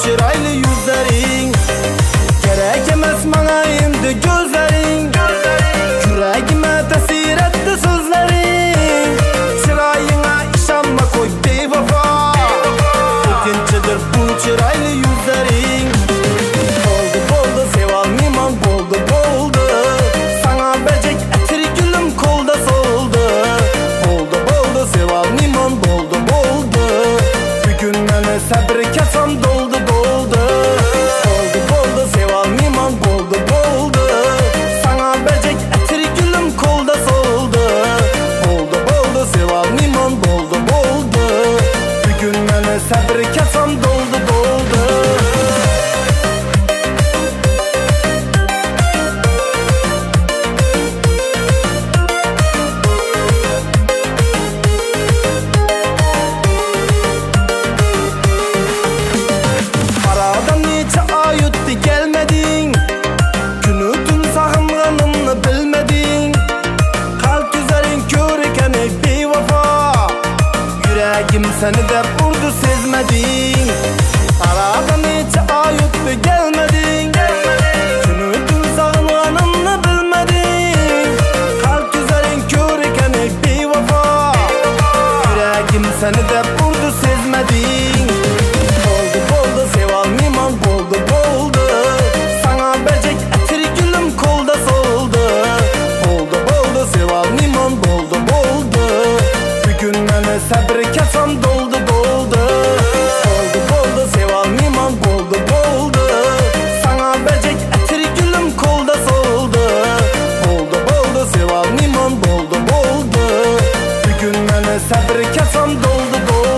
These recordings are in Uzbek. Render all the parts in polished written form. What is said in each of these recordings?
chiroyli yuzlaring. Kerak emas menga endi gözlaring. Yuragimga ta'sir etdi so'zlaring. Chiroyingga ishonma qo'y bevafo. O'kinchidir bu chiroyli yuzlaring. Bo'ldi sevolmayman bo'ldi. Sana bejek atri gulim qo'lda soldi. Bo'ldi sevolmayman bo'ldi. Bugun meni sabr kasam doldi. Bo'ldi sevolmayman bo'ldi. Sana bejek atri gulim qo'lda soldi. Bo'ldi sevolmayman bo'ldi. Bugun meni sabr kasam doldi. Gelmedin, günü tüm sağımganımını bilmedin. Kalp güzelin körken bir vafa. Yüreğim seni de vurdu sezmedin. Aradan hiç ay öttü gelmedin. Günü tüm sağımganımını bilmedin. Kalp güzelin körken bir vafa. Yüreğim seni de vurdu sezmedin. Oldu sevalmayman bo'ldi. Sana bejek atri gulim qo'lda soldi. Bo'ldi sevalmayman bo'ldi. Bugun meni sabr kasam doldi. Bo'ldi sevalmayman bo'ldi. Sana bejek atri gulim qo'lda soldi. Bo'ldi sevalmayman bo'ldi. Bugun meni sabr kasam doldi.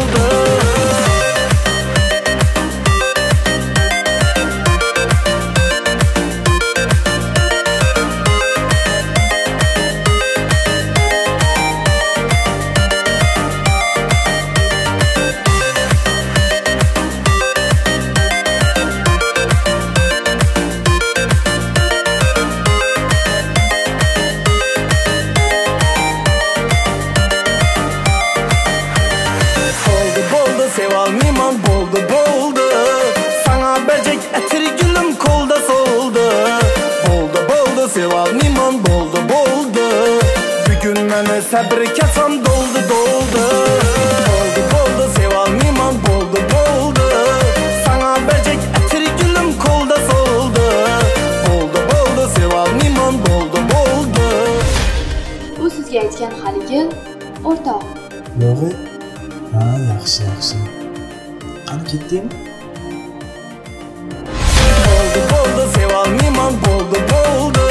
Sevalmayman bo'ldi. Sana bejek atri gulim qo'lda soldi. Bo'ldi sevalmayman bo'ldi. Bugun meni sabr kasam doldi. Bo'ldi sevalmayman bo'ldi. Sana bejek atri gulim qo'lda soldi. Bo'ldi sevalmayman bo'ldi. Bu sizga aytgan haligi o'rtoq. Yo'g'i? Ha, yaxshi. Qani ketdingmi? Bo'ldi sevalmayman bo'ldi.